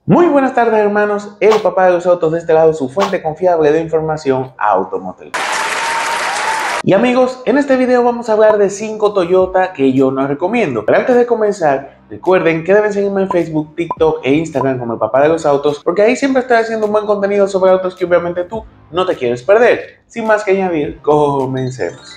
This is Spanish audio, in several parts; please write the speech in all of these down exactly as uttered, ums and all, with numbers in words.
Muy buenas tardes, hermanos, el papá de los autos de este lado, su fuente confiable de información automotriz. Y amigos, en este video vamos a hablar de cinco Toyota que yo no recomiendo. Pero antes de comenzar, recuerden que deben seguirme en Facebook, TikTok e Instagram como el papá de los autos, porque ahí siempre estoy haciendo un buen contenido sobre autos que obviamente tú no te quieres perder. Sin más que añadir, comencemos.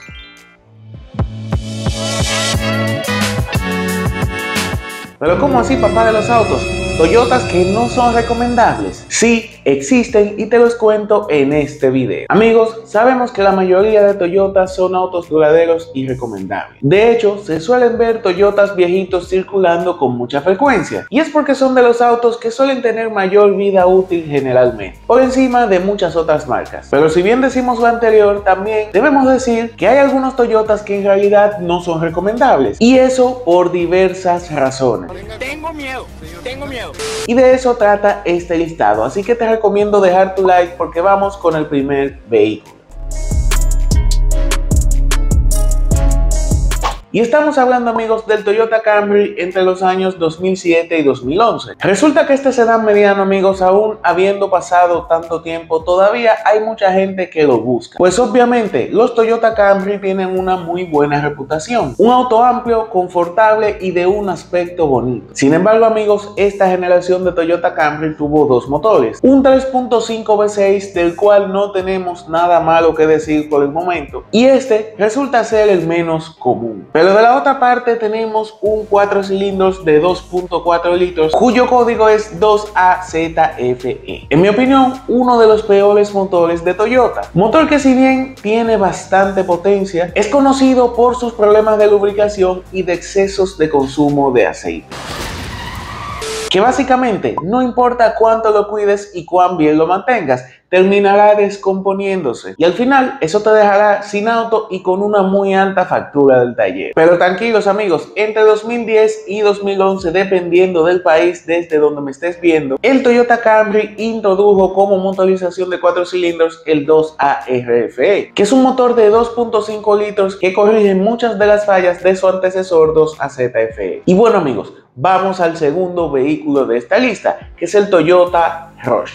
Pero ¿cómo así, papá de los autos? Toyotas que no son recomendables. Sí, existen y te los cuento en este video. Amigos, sabemos que la mayoría de Toyotas son autos duraderos y recomendables. De hecho, se suelen ver Toyotas viejitos circulando con mucha frecuencia. Y es porque son de los autos que suelen tener mayor vida útil generalmente, por encima de muchas otras marcas. Pero si bien decimos lo anterior, también debemos decir que hay algunos Toyotas que en realidad no son recomendables. Y eso por diversas razones. Tengo miedo, tengo miedo. Y de eso trata este listado, así que te recomiendo dejar tu like porque vamos con el primer vehículo. Y estamos hablando, amigos, del Toyota Camry entre los años dos mil siete y dos mil once. Resulta que este sedán mediano, amigos, aún habiendo pasado tanto tiempo, todavía hay mucha gente que lo busca. Pues obviamente, los Toyota Camry tienen una muy buena reputación. Un auto amplio, confortable y de un aspecto bonito. Sin embargo, amigos, esta generación de Toyota Camry tuvo dos motores. Un tres punto cinco V seis, del cual no tenemos nada malo que decir por el momento. Y este resulta ser el menos común. Pero de la otra parte tenemos un cuatro cilindros de dos punto cuatro litros cuyo código es dos A Z F E. En mi opinión, uno de los peores motores de Toyota. Motor que, si bien tiene bastante potencia, es conocido por sus problemas de lubricación y de excesos de consumo de aceite. Que básicamente no importa cuánto lo cuides y cuán bien lo mantengas, terminará descomponiéndose y al final eso te dejará sin auto y con una muy alta factura del taller. Pero tranquilos, amigos, entre dos mil diez y dos mil once, dependiendo del país desde donde me estés viendo, el Toyota Camry introdujo como motorización de cuatro cilindros el dos A R F E, que es un motor de dos punto cinco litros que corrige muchas de las fallas de su antecesor dos A Z F E. Y bueno, amigos, vamos al segundo vehículo de esta lista, que es el Toyota Rush.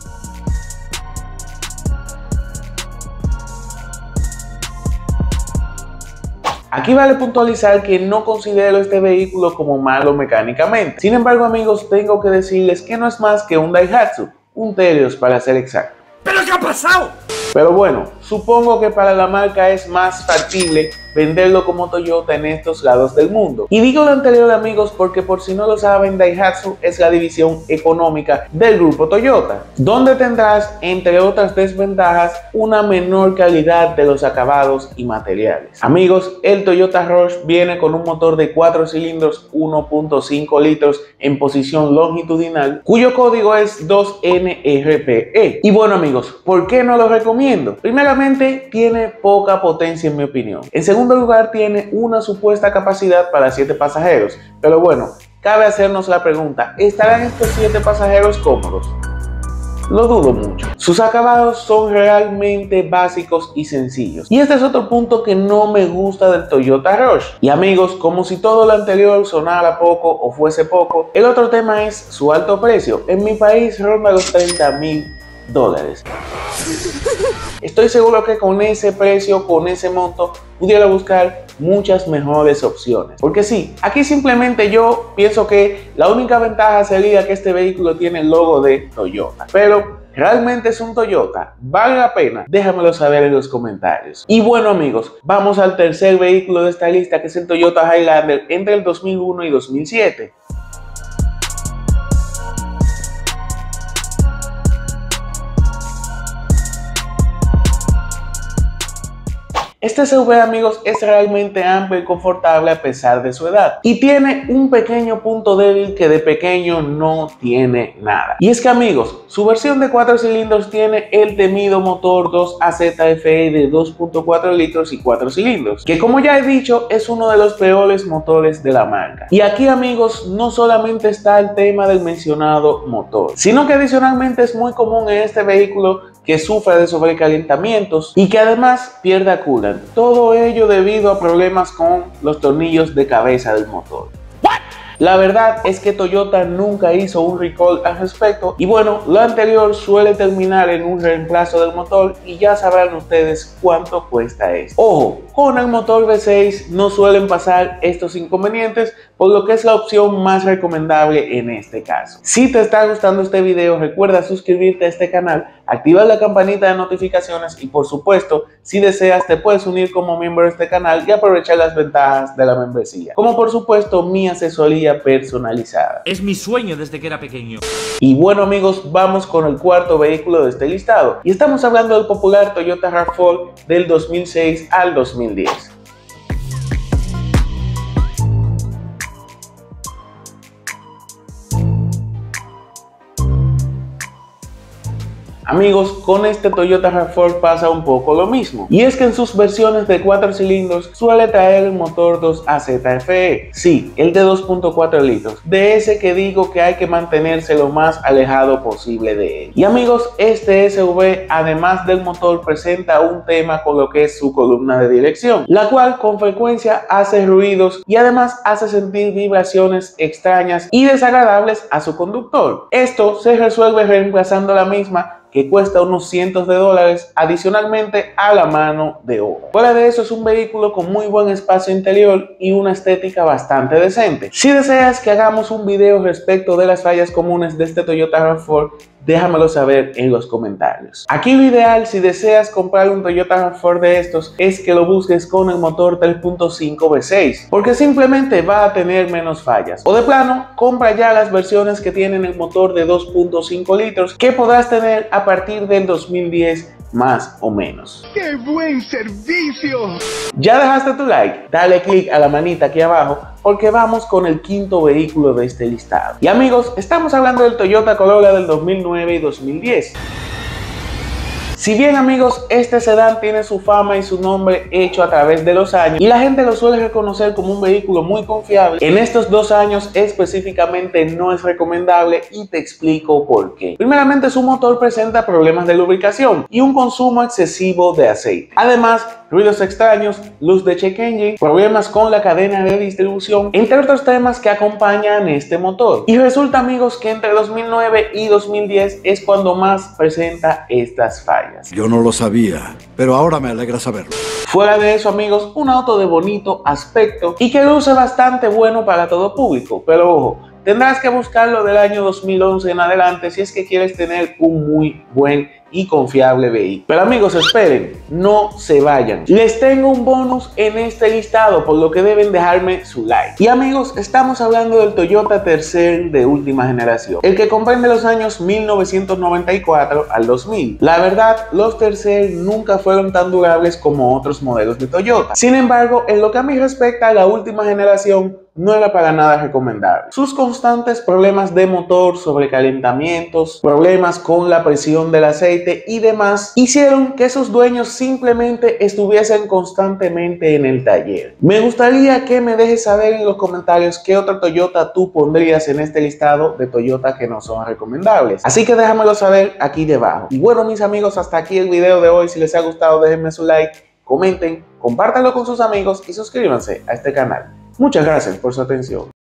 Aquí vale puntualizar que no considero este vehículo como malo mecánicamente. Sin embargo, amigos, tengo que decirles que no es más que un Daihatsu, un Telios para ser exacto. ¿Pero qué ha pasado? Pero bueno, supongo que para la marca es más factible venderlo como Toyota en estos lados del mundo. Y digo lo anterior, amigos, porque por si no lo saben, Daihatsu es la división económica del grupo Toyota, donde tendrás, entre otras desventajas, una menor calidad de los acabados y materiales. Amigos, el Toyota Rush viene con un motor de cuatro cilindros uno punto cinco litros en posición longitudinal, cuyo código es dos N R P E. Y bueno, amigos, ¿por qué no lo recomiendo? Primeramente, tiene poca potencia en mi opinión. En segundo lugar, tiene una supuesta capacidad para siete pasajeros, pero bueno, cabe hacernos la pregunta, ¿estarán estos siete pasajeros cómodos? Lo dudo mucho. Sus acabados son realmente básicos y sencillos. Y este es otro punto que no me gusta del Toyota Rush. Y amigos, como si todo lo anterior sonara poco o fuese poco, el otro tema es su alto precio. En mi país ronda los treinta mil dólares. Estoy seguro que con ese precio, con ese monto, pudiera buscar muchas mejores opciones. Porque sí, aquí simplemente yo pienso que la única ventaja sería que este vehículo tiene el logo de Toyota. Pero ¿realmente es un Toyota? ¿Vale la pena? Déjamelo saber en los comentarios. Y bueno, amigos, vamos al tercer vehículo de esta lista, que es el Toyota Highlander entre el dos mil uno y dos mil siete. Este S U V, amigos, es realmente amplio y confortable a pesar de su edad. Y tiene un pequeño punto débil que de pequeño no tiene nada. Y es que, amigos, su versión de cuatro cilindros tiene el temido motor dos A Z F E de dos punto cuatro litros y cuatro cilindros, que, como ya he dicho, es uno de los peores motores de la marca. Y aquí, amigos, no solamente está el tema del mencionado motor, sino que adicionalmente es muy común en este vehículo que sufra de sobrecalentamientos y que además pierda coolant. Todo ello debido a problemas con los tornillos de cabeza del motor. La verdad es que Toyota nunca hizo un recall al respecto y bueno, lo anterior suele terminar en un reemplazo del motor y ya sabrán ustedes cuánto cuesta esto. Ojo, con el motor V seis no suelen pasar estos inconvenientes, por lo que es la opción más recomendable en este caso. Si te está gustando este video, recuerda suscribirte a este canal, activar la campanita de notificaciones y por supuesto, si deseas te puedes unir como miembro de este canal y aprovechar las ventajas de la membresía, como por supuesto mi asesoría personalizada. Es mi sueño desde que era pequeño. Y bueno amigos, vamos con el cuarto vehículo de este listado y estamos hablando del popular Toyota RAV cuatro del dos mil seis al dos mil diez. Amigos, con este Toyota RAV cuatro pasa un poco lo mismo, y es que en sus versiones de cuatro cilindros suele traer el motor dos A Z F E, sí, el de dos punto cuatro litros, de ese que digo que hay que mantenerse lo más alejado posible de él. Y amigos, este S U V además del motor presenta un tema con lo que es su columna de dirección, la cual con frecuencia hace ruidos y además hace sentir vibraciones extrañas y desagradables a su conductor. Esto se resuelve reemplazando la misma, que cuesta unos cientos de dólares adicionalmente a la mano de obra. Fuera de eso, es un vehículo con muy buen espacio interior y una estética bastante decente. Si deseas que hagamos un video respecto de las fallas comunes de este Toyota RAV cuatro, déjamelo saber en los comentarios. Aquí lo ideal si deseas comprar un Toyota RAV cuatro de estos es que lo busques con el motor tres punto cinco V seis, porque simplemente va a tener menos fallas. O de plano, compra ya las versiones que tienen el motor de dos punto cinco litros que podrás tener a partir del dos mil diez más o menos. ¡Qué buen servicio! ¿Ya dejaste tu like? Dale click a la manita aquí abajo porque vamos con el quinto vehículo de este listado. Y amigos, estamos hablando del Toyota Corolla del dos mil nueve y dos mil diez. Si bien amigos, este sedán tiene su fama y su nombre hecho a través de los años y la gente lo suele reconocer como un vehículo muy confiable, en estos dos años específicamente no es recomendable y te explico por qué. Primeramente, su motor presenta problemas de lubricación y un consumo excesivo de aceite. Además, ruidos extraños, luz de check engine, problemas con la cadena de distribución, entre otros temas que acompañan este motor. Y resulta amigos que entre dos mil nueve y dos mil diez es cuando más presenta estas fallas. Yo no lo sabía, pero ahora me alegra saberlo. Fuera de eso amigos, un auto de bonito aspecto y que luce bastante bueno para todo público, pero ojo, tendrás que buscarlo del año dos mil once en adelante si es que quieres tener un muy buen y confiable vehículo. Pero amigos, esperen, no se vayan. Les tengo un bonus en este listado, por lo que deben dejarme su like. Y amigos, estamos hablando del Toyota Tercel de última generación, el que comprende los años mil novecientos noventa y cuatro al dos mil. La verdad, los Tercel nunca fueron tan durables como otros modelos de Toyota. Sin embargo, en lo que a mí respecta a la última generación, no era para nada recomendable. Sus constantes problemas de motor, sobrecalentamientos, problemas con la presión del aceite y demás hicieron que sus dueños simplemente estuviesen constantemente en el taller. Me gustaría que me dejes saber en los comentarios qué otro Toyota tú pondrías en este listado de Toyota que no son recomendables. Así que déjamelo saber aquí debajo. Y bueno mis amigos, hasta aquí el video de hoy. Si les ha gustado déjenme su like, comenten, compártanlo con sus amigos y suscríbanse a este canal. Muchas gracias por su atención.